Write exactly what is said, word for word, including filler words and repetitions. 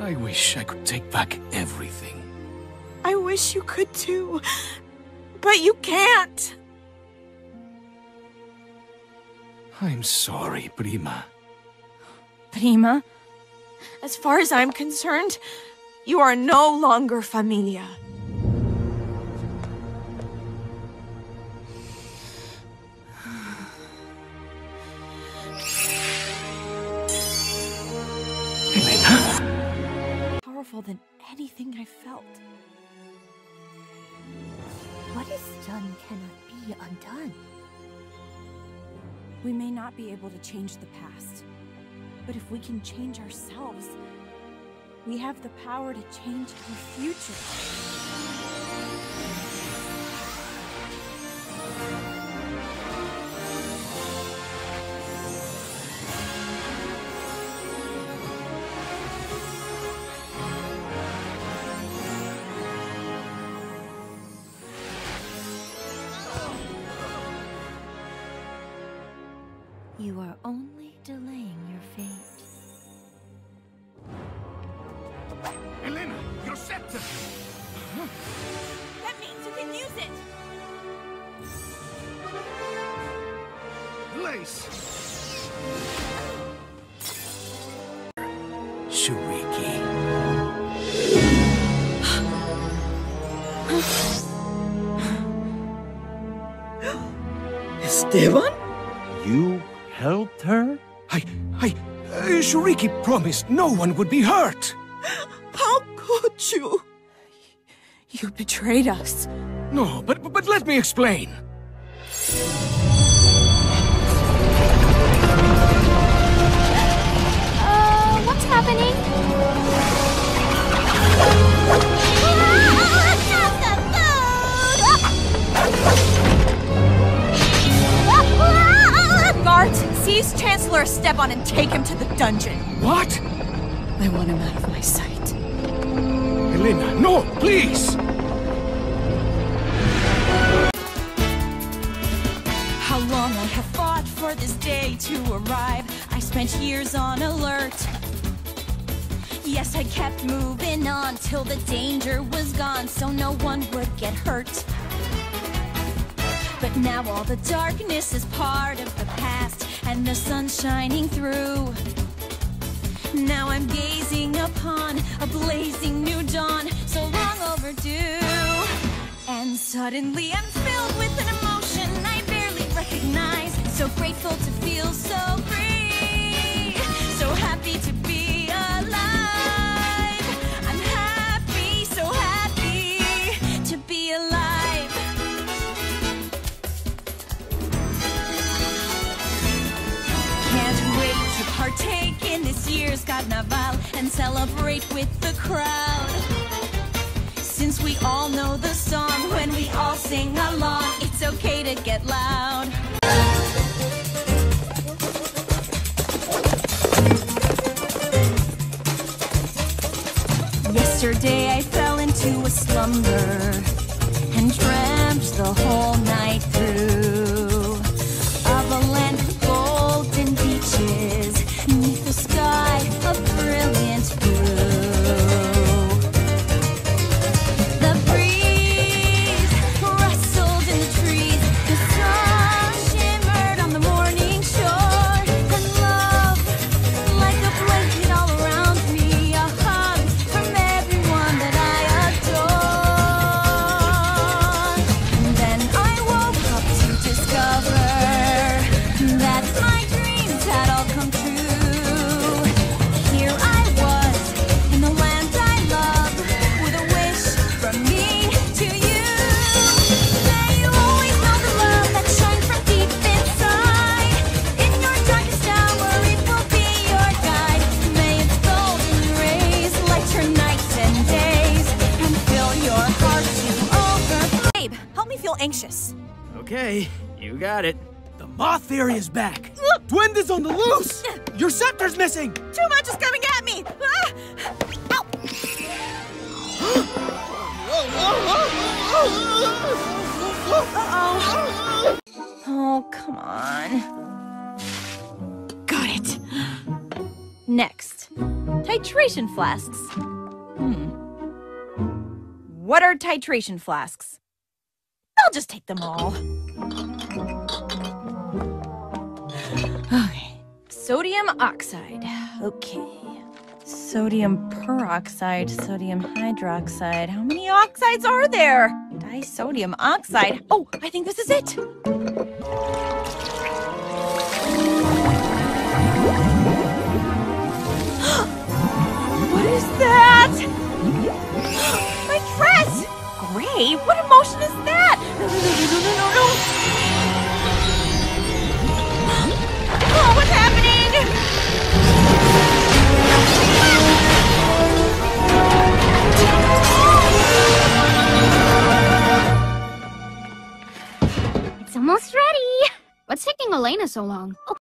I wish I could take back everything. I wish you could too, but you can't. I'm sorry, Prima. Prima, as far as I'm concerned, you are no longer familia. Elena? Powerful than anything I felt. What is done cannot be undone. We may not be able to change the past, but if we can change ourselves, we have the power to change our future. You are only delaying your fate. Elena, your scepter! That means you can use it! Blaze! Shuriki. Esteban? You helped her? I... I... Uh, Shuriki promised no one would be hurt! How could you? You betrayed us. No, but, but let me explain. Uh, what's happening? Guards, seize Chancellor Esteban and take him to the dungeon. What? I want him out of my sight. Elena, no, please! How long I have fought for this day to arrive. I spent years on alert. Yes, I kept moving on till the danger was gone, so no one would get hurt. But now all the darkness is part of the past, and the sun's shining through. Now I'm gazing upon a blazing new dawn, so long overdue. And suddenly I'm filled with an emotion I barely recognize. So grateful to feel so free, so happy to be alive. I'm happy, so happy to be alive. Can't wait to partake in this year's carnaval and celebrate with the crowd. Since we all know the song, when we all sing along, it's okay to get loud. Yesterday I fell into a slumber and dreamt the whole night through of a land of golden beaches beneath the sky of brilliant blue. The breeze rustled in the trees, the sun shimmered on the morning shore, and love, like a blanket all around me, a hug from everyone that I adore. And then I woke up to discover that my dreams had all come true. Here I was, in the land I love, with a wish from me to you. May you always know the love that shines from deep inside. In your darkest hour, it will be your guide. May its golden rays light your nights and days, and fill your heart to overflow. Babe, help me feel anxious. Okay, you got it. The moth theory is back. Duende's on the loose. Your scepter's missing. Too much is coming at me! Ah! Ow! Uh-oh. Oh, come on. Got it. Next, Titration flasks. Hmm. What are titration flasks? I'll just take them all. Okay. Sodium oxide. Okay. Sodium peroxide, sodium hydroxide. How many oxides are there? Disodium oxide. Oh, I think this is it. What is that? My dress! Gray? What emotion is that? No, no, no, no, no, no, no. Oh, what's happening? It's almost ready. What's taking Elena so long?